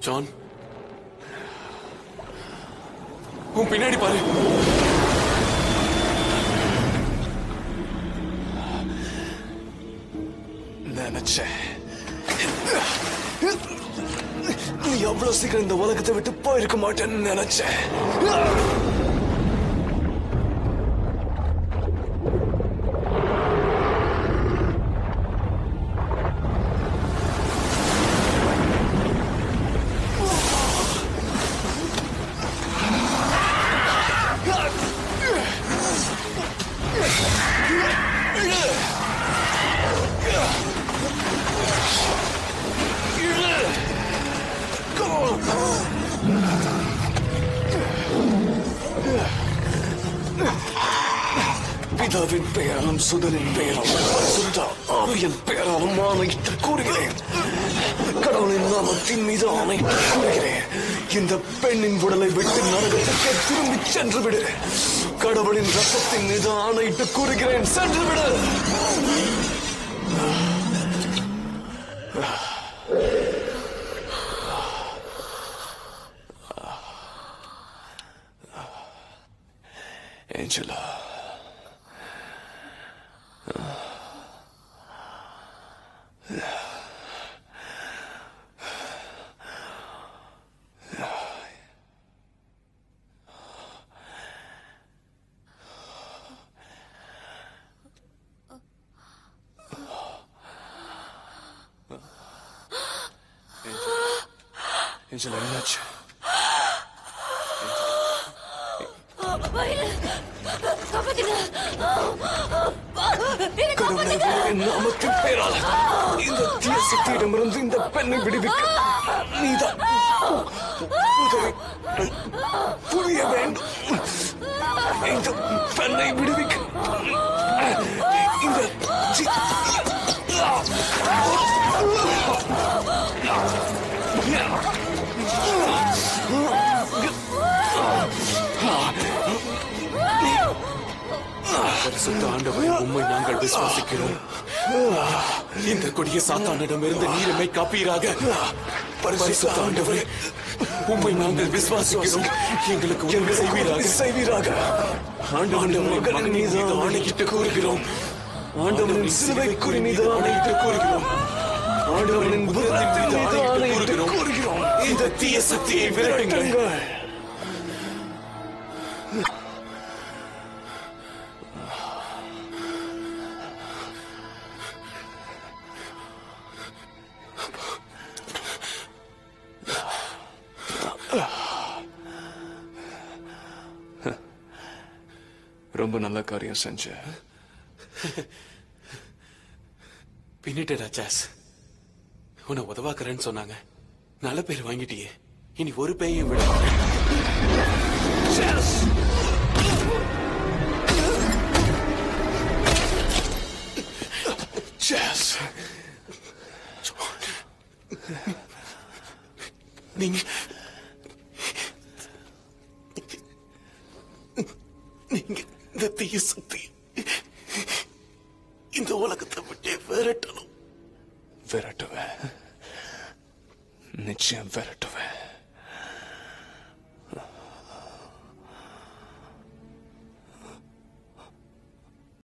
John, உன் பின்னாடி பாரு. நினைச்சேன் நீ எவ்வளவு சீக்கிரம் இந்த உலகத்தை விட்டு போயிருக்க மாட்டேன்னு நினைச்சேன். பிதாவின் பெயராலும் சுதனின் பெயராலும் பரிசுத்த ஆவியின் பெயராலும் ஆணையிட்டு கூறுகிறேன். கடவுளின் நாமத்தின் மீது ஆணையிட்டு கூறுகிறேன். இந்த பெண்ணின் உடலை விட்டு நரகத்துக்கு திரும்பி சென்று விடு. கடவுளின் ரத்தத்தின் மீது ஆணையிட்டு கூறுகிறேன், சென்று விடு. ஏஞ்சலா, ஏஞ்சலா, என்னாச்சு? நாமத்தின் பெயரால் இந்த தீய சக்தியிடமிருந்து இந்த பெண்ணை விடுவிக்க நீதான் உதவி புரிய வேண்டும். இந்த பெண்ணை விடுவிக்க இந்த பரிசுத்த ஆண்டவரே, உம்மை நாங்கள் விசுவாசிக்கிறோம். இந்த கொடிய சாத்தானிடமிருந்து நீரமை காப்பீராக. பரிசுத்த ஆண்டவரே, உம்மை நாங்கள் விசுவாசிக்கிறோம். எங்களுக்கு உதவி செய்வீராக. ஆண்டவரின் மகன் மீது ஆணையிட்டு கூறுகிறோம். ஆண்டவரின் சிலுவை குறி மீது ஆணையிட்டு கூறுகிறோம். ஆண்டவரின் புதத்தின் மீது ஆணையிட்டு கூறுகிறோம். இந்த தீய சக்தியை விரட்டுங்கள். ரொம்ப நல்ல காரியம் செஞ்ச. பின்னிட்டடா சாஸ். உன்னை உதவாக்குறேன்னு சொன்னாங்க. நல்ல பேர் வாங்கிட்டியே. இனி ஒரு பேயும் விட. நீங்க இந்த தீய சக்தி இந்த உலகத்தை விட்டே விரட்டணும். விரட்டுவேன், நிச்சயம் விரட்டுவேன்.